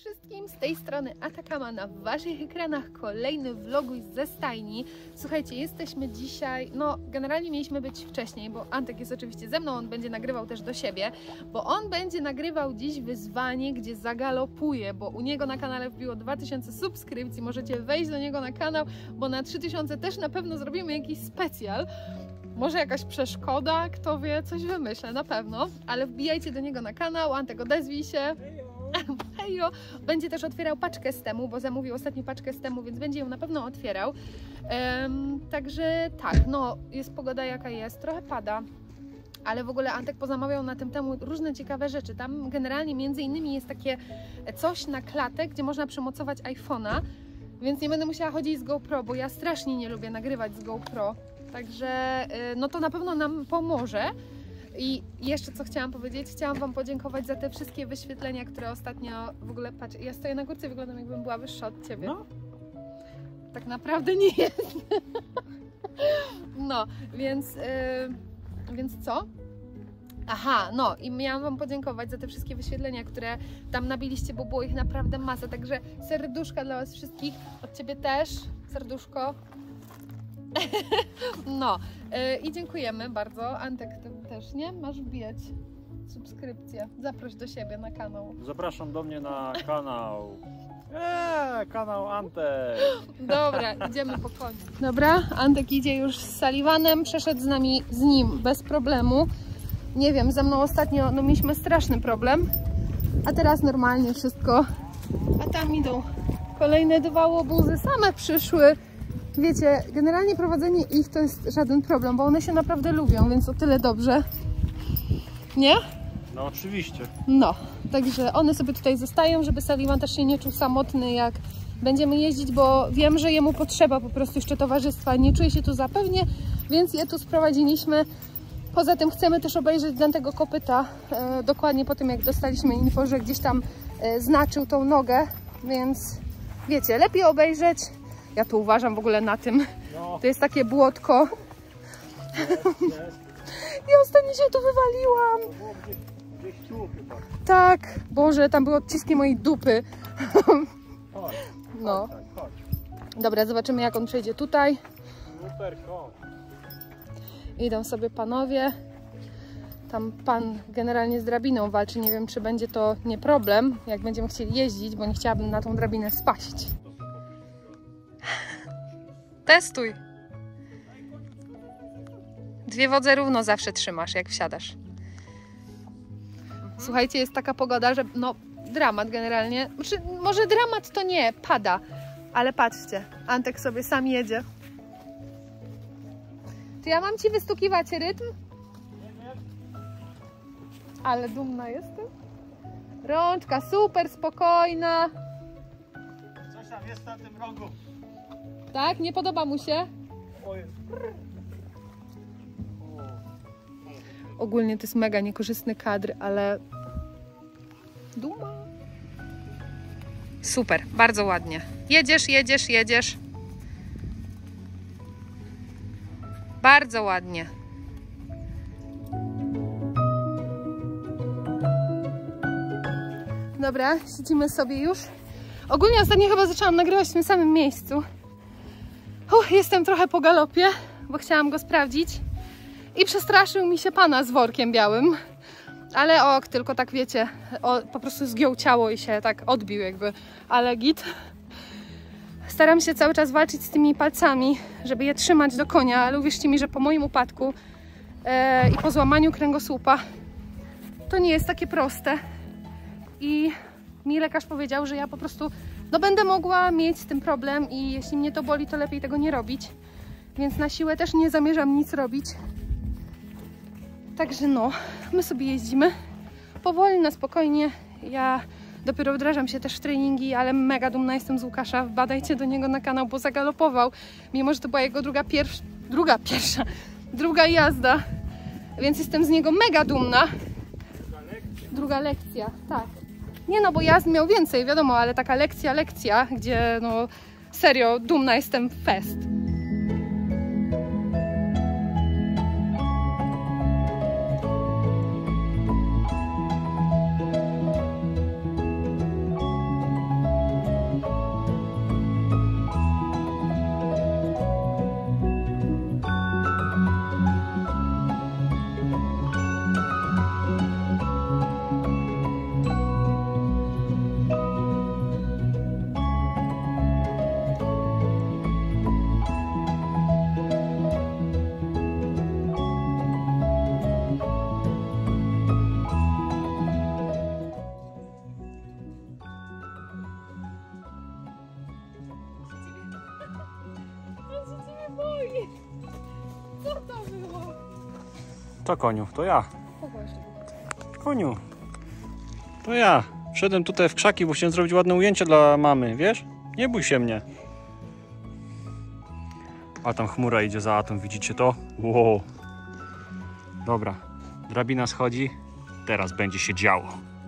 wszystkim, z tej strony Atakama, na waszych ekranach kolejny vloguś ze stajni. Słuchajcie, jesteśmy dzisiaj, no generalnie mieliśmy być wcześniej, bo Antek jest oczywiście ze mną, on będzie nagrywał też do siebie, bo on będzie nagrywał dziś wyzwanie, gdzie zagalopuje, bo u niego na kanale wbiło 2000 subskrypcji, możecie wejść do niego na kanał, bo na 3000 też na pewno zrobimy jakiś specjal. Może jakaś przeszkoda, kto wie, coś wymyślę, na pewno, ale wbijajcie do niego na kanał, Antek, odezwij się. Hejo. Będzie też otwierał paczkę z temu, bo zamówił ostatnio paczkę z temu, więc będzie ją na pewno otwierał. Także tak, no jest pogoda jaka jest, trochę pada, ale w ogóle Antek pozamawiał na tym temu różne ciekawe rzeczy. Tam generalnie między innymi jest takie coś na klatę, gdzie można przymocować iPhone'a, więc nie będę musiała chodzić z GoPro, bo ja strasznie nie lubię nagrywać z GoPro. Także no to na pewno nam pomoże. I jeszcze co chciałam powiedzieć, chciałam wam podziękować za te wszystkie wyświetlenia, które ostatnio w ogóle, patrz, ja stoję na górce i wyglądam jakbym była wyższa od ciebie. No. Tak naprawdę nie jest. No, więc co? Aha, no i miałam wam podziękować za te wszystkie wyświetlenia, które tam nabiliście, bo było ich naprawdę masa, także serduszka dla was wszystkich, od ciebie też, serduszko. No i dziękujemy bardzo. Antek, ty też, nie? Masz wbijać subskrypcję. Zaproś do siebie na kanał. Zapraszam do mnie na kanał. Kanał Antek. Dobra, idziemy po koń. Dobra, Antek idzie już z Sullivanem, przeszedł z nim bez problemu. Nie wiem, ze mną ostatnio no, mieliśmy straszny problem, a teraz normalnie wszystko. A tam idą kolejne dwa łobuzy, same przyszły. Wiecie, generalnie prowadzenie ich to jest żaden problem, bo one się naprawdę lubią, więc o tyle dobrze. Nie? No oczywiście. No, także one sobie tutaj zostają, żeby Sullivan też się nie czuł samotny, jak będziemy jeździć, bo wiem, że jemu potrzeba po prostu jeszcze towarzystwa. Nie czuje się tu zapewnie, więc je tu sprowadziliśmy. Poza tym chcemy też obejrzeć Dantego kopyta, dokładnie po tym, jak dostaliśmy info, że gdzieś tam znaczył tą nogę, więc wiecie, lepiej obejrzeć. Ja tu uważam w ogóle na tym. No. To jest takie błotko. Ja ostatnio się tu wywaliłam. Gdzieś tu chyba. Tak, Boże, tam były odciski mojej dupy. Chodź, no. chodź. Dobra, zobaczymy, jak on przejdzie tutaj. Super, chodź. Idą sobie panowie. Tam pan generalnie z drabiną walczy. Nie wiem, czy będzie to nie problem, jak będziemy chcieli jeździć, bo nie chciałabym na tą drabinę spaść. Testuj. Dwie wodze równo zawsze trzymasz, jak wsiadasz. Słuchajcie, jest taka pogoda, że no dramat generalnie. Znaczy, może dramat to nie, pada. Ale patrzcie, Antek sobie sam jedzie. Czy ja mam ci wystukiwać rytm? Ale dumna jestem. Rączka super spokojna. Coś tam jest na tym rogu. Tak? Nie podoba mu się? Ogólnie to jest mega niekorzystny kadr, ale duma. Super, bardzo ładnie. Jedziesz, jedziesz, jedziesz. Bardzo ładnie. Dobra, siedzimy sobie już. Ogólnie ostatnio chyba zaczęłam nagrywać w tym samym miejscu. Jestem trochę po galopie, bo chciałam go sprawdzić i przestraszył mi się pana z workiem białym, ale ok, tylko tak wiecie, po prostu zgiął ciało i się tak odbił jakby, ale git. Staram się cały czas walczyć z tymi palcami, żeby je trzymać do konia, ale uwierzcie mi, że po moim upadku i po złamaniu kręgosłupa to nie jest takie proste i mi lekarz powiedział, że ja po prostu no będę mogła mieć z tym problem i jeśli mnie to boli, to lepiej tego nie robić. Więc na siłę też nie zamierzam nic robić. Także no, my sobie jeździmy powoli, na spokojnie. Ja dopiero wdrażam się też w treningi, ale mega dumna jestem z Łukasza. Wbadajcie do niego na kanał, bo zagalopował. Mimo że to była jego druga jazda. Więc jestem z niego mega dumna. Druga lekcja, tak. Nie no, bo jazd miał więcej, wiadomo, ale taka lekcja, gdzie no serio dumna jestem fest. Oj! Co to było? To koniu, to ja. Popatrz. Koniu, to ja. Wszedłem tutaj w krzaki, bo chciałem zrobić ładne ujęcie dla mamy, wiesz? Nie bój się mnie. A tam chmura idzie za Atą, widzicie to? Wow. Dobra, drabina schodzi. Teraz będzie się działo.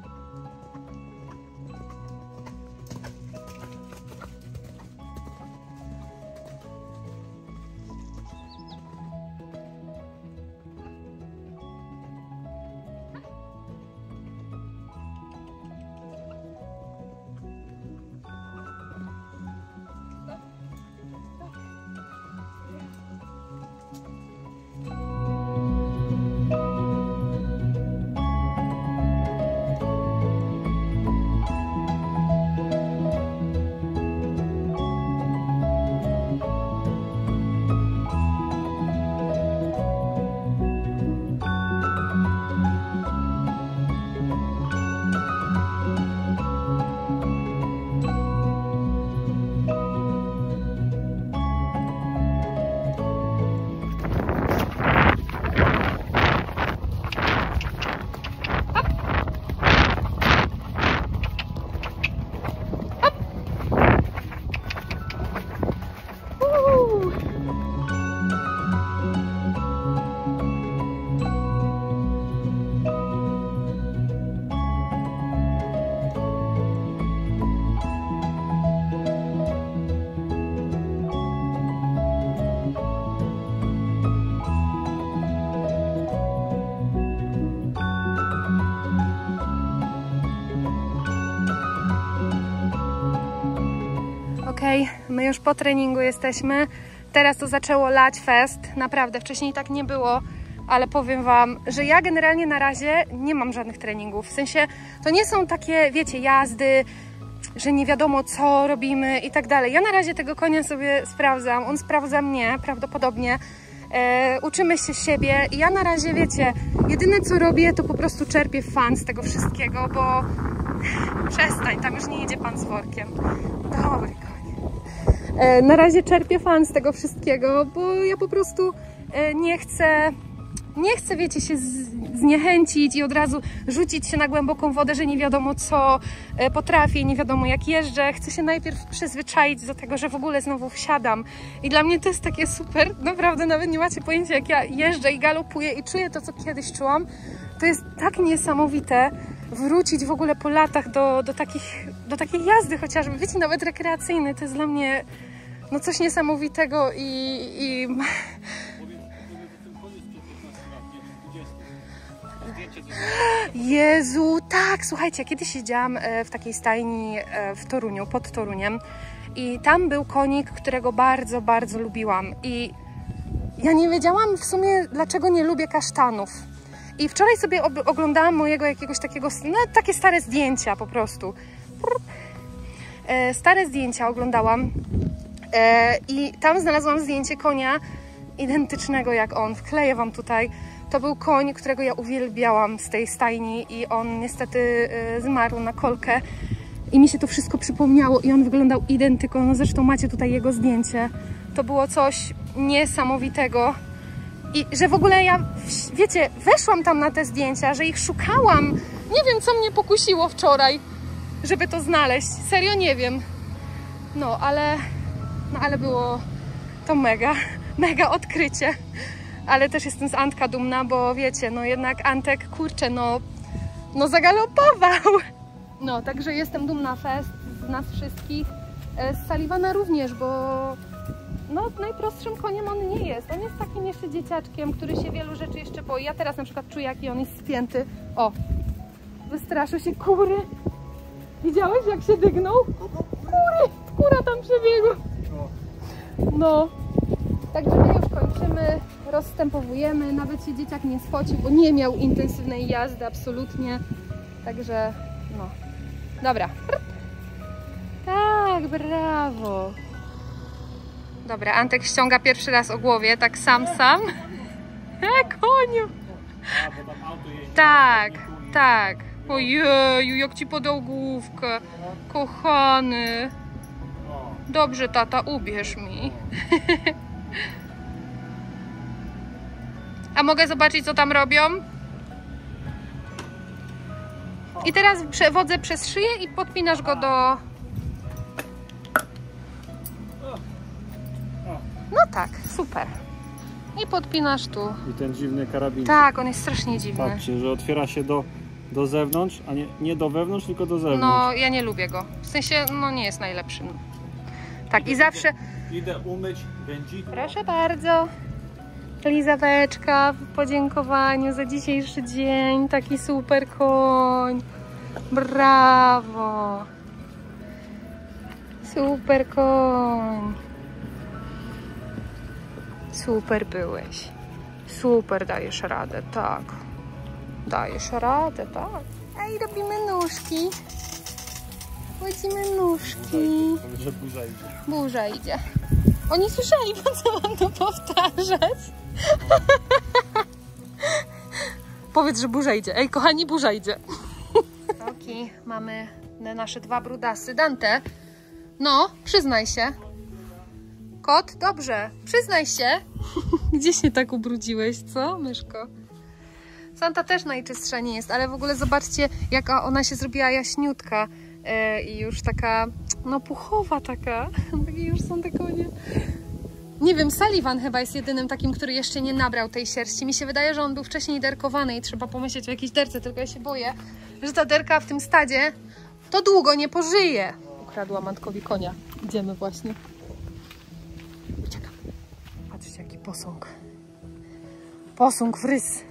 Okej, my już po treningu jesteśmy. Teraz to zaczęło lać fest. Naprawdę, wcześniej tak nie było, ale powiem Wam, że ja generalnie na razie nie mam żadnych treningów. W sensie, to nie są takie, wiecie, jazdy, że nie wiadomo co robimy i tak dalej. Ja na razie tego konia sobie sprawdzam, on sprawdza mnie prawdopodobnie. Uczymy się siebie i ja na razie, wiecie, jedyne co robię, to po prostu czerpię fan z tego wszystkiego, bo przestań, tam już nie jedzie pan z workiem. Dobry koń. Na razie czerpię fan z tego wszystkiego, bo ja po prostu nie chcę, wiecie, się zniechęcić i od razu rzucić się na głęboką wodę, że nie wiadomo co potrafię, nie wiadomo jak jeżdżę. Chcę się najpierw przyzwyczaić do tego, że w ogóle znowu wsiadam. I dla mnie to jest takie super, naprawdę nawet nie macie pojęcia, jak ja jeżdżę i galopuję i czuję to, co kiedyś czułam. To jest tak niesamowite wrócić w ogóle po latach do takiej jazdy chociażby, wiecie, nawet rekreacyjnej. To jest dla mnie no coś niesamowitego i... Jezu, tak, słuchajcie, kiedyś siedziałam w takiej stajni w Toruniu, pod Toruniem i tam był konik, którego bardzo, bardzo lubiłam i ja nie wiedziałam w sumie, dlaczego nie lubię kasztanów. I wczoraj sobie oglądałam mojego jakiegoś takiego, no takie stare zdjęcia po prostu. Stare zdjęcia oglądałam i tam znalazłam zdjęcie konia identycznego jak on. Wkleję Wam tutaj. To był koń, którego ja uwielbiałam z tej stajni i on niestety zmarł na kolkę i mi się to wszystko przypomniało i on wyglądał identyko. No zresztą macie tutaj jego zdjęcie. To było coś niesamowitego i że w ogóle ja, wiecie, weszłam tam na te zdjęcia, że ich szukałam. Nie wiem, co mnie pokusiło wczoraj, żeby to znaleźć. Serio nie wiem. No, ale było to mega odkrycie. Ale też jestem z Antka dumna, bo wiecie, no jednak Antek, kurczę, no zagalopował. No, także jestem dumna fest z nas wszystkich. Z Sullivana również, bo no najprostszym koniem on nie jest. On jest takim jeszcze dzieciaczkiem, który się wielu rzeczy jeszcze boi. Ja teraz na przykład czuję, jaki on jest spięty. O, wystraszę się kury. Widziałeś, jak się dygnął? Kura tam przebiegła. No, także my już kończymy, rozstępowujemy. Nawet się dzieciak nie spocił, bo nie miał intensywnej jazdy absolutnie. Także, no, dobra. Tak, brawo. Dobra, Antek ściąga pierwszy raz o głowie, tak sam. Koniu. Tak. Ojeju, jak ci podał główkę. Kochany. Dobrze, tata, ubierz mi. A mogę zobaczyć, co tam robią? I teraz przewodzę przez szyję i podpinasz go do... No tak, super. I podpinasz tu. I ten dziwny karabin. Tak, on jest strasznie dziwny. Patrzcie, że otwiera się do zewnątrz, a nie do wewnątrz, tylko do zewnątrz. No, ja nie lubię go. W sensie, no nie jest najlepszym. Tak, i zawsze... Idę umyć wędzidło. Proszę bardzo. Lizaweczka w podziękowaniu za dzisiejszy dzień. Taki super koń. Brawo. Super koń. Super byłeś. Super dajesz radę, tak. Dajesz radę, tak. Ej, robimy nóżki. Łycimy nóżki. Że burza idzie. Burza idzie. Oni słyszeli, po co mam to powtarzać? Powiedz, że burza idzie. Ej, kochani, burza idzie. Okej, mamy nasze dwa brudasy. Dante, no, przyznaj się. Kot, dobrze, przyznaj się. Gdzie się tak ubrudziłeś, co, myszko? Santa też najczystsza nie jest, ale w ogóle zobaczcie, jaka ona się zrobiła jaśniutka. I już taka, no puchowa taka. Takie już są te konie. Nie wiem, Sullivan chyba jest jedynym takim, który jeszcze nie nabrał tej sierści. Mi się wydaje, że on był wcześniej derkowany i trzeba pomyśleć o jakiejś derce, tylko ja się boję, że ta derka w tym stadzie to długo nie pożyje. Ukradła matkowi konia. Idziemy właśnie. Uciekam. Patrzcie, jaki posąg. Posąg w rys.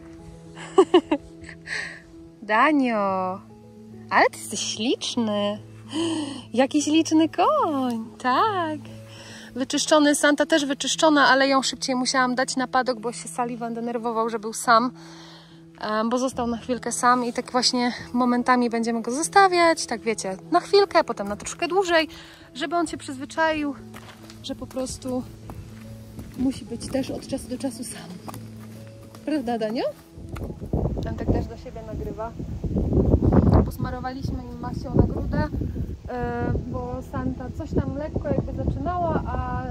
Danio, ale ty jesteś śliczny. Jaki śliczny koń. Tak. Wyczyszczony, Santa też wyczyszczona, ale ją szybciej musiałam dać na padok, bo się Sullivan denerwował, że był sam, bo został na chwilkę sam i tak właśnie momentami będziemy go zostawiać, tak wiecie, na chwilkę, potem na troszkę dłużej, żeby on się przyzwyczaił, że po prostu musi być też od czasu do czasu sam. Prawda, Danio? Antek też do siebie nagrywa. Posmarowaliśmy im maścią na grudę, bo Santa coś tam lekko jakby zaczynała, a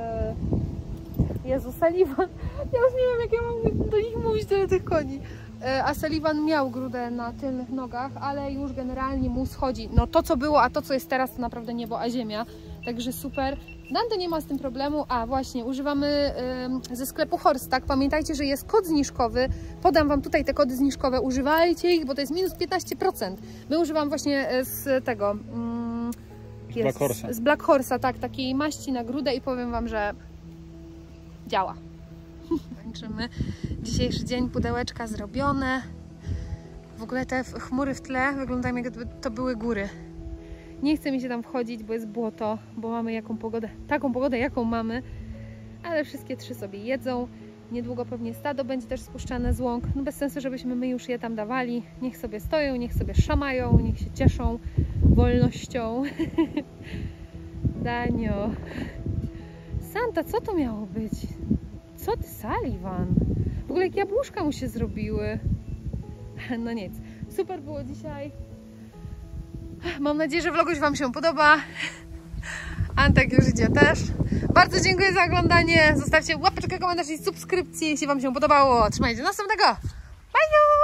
Jezu, Sullivan, ja już nie wiem, jak ja mam do nich mówić, tyle tych koni. A Sullivan miał grudę na tylnych nogach, ale już generalnie mu schodzi. No to, co było, a to, co jest teraz, to naprawdę niebo a ziemia. Także super. Dante nie ma z tym problemu. A właśnie, używamy ze sklepu Horse, tak? Pamiętajcie, że jest kod zniżkowy. Podam Wam tutaj te kody zniżkowe. Używajcie ich, bo to jest minus 15%. My używam właśnie z tego... Black Horse'a. Z Black Horse'a, tak. Takiej maści na grudę i powiem Wam, że działa. Kończymy dzisiejszy dzień. Pudełeczka zrobione. W ogóle te chmury w tle wyglądają, jakby to były góry. Nie chce mi się tam wchodzić, bo jest błoto, bo mamy jaką pogodę, taką pogodę, jaką mamy, ale wszystkie trzy sobie jedzą. Niedługo pewnie stado będzie też spuszczane z łąk. No bez sensu, żebyśmy my już je tam dawali. Niech sobie stoją, niech sobie szamają, niech się cieszą wolnością. Danio. Santa, co to miało być? Co ty, Sullivan? W ogóle jak jabłuszka mu się zrobiły. No nic. Super było dzisiaj. Mam nadzieję, że vloguś Wam się podoba. Antek już idzie też. Bardzo dziękuję za oglądanie. Zostawcie łapeczkę, komentarz i subskrypcję, jeśli Wam się podobało. Trzymajcie do następnego. Bye!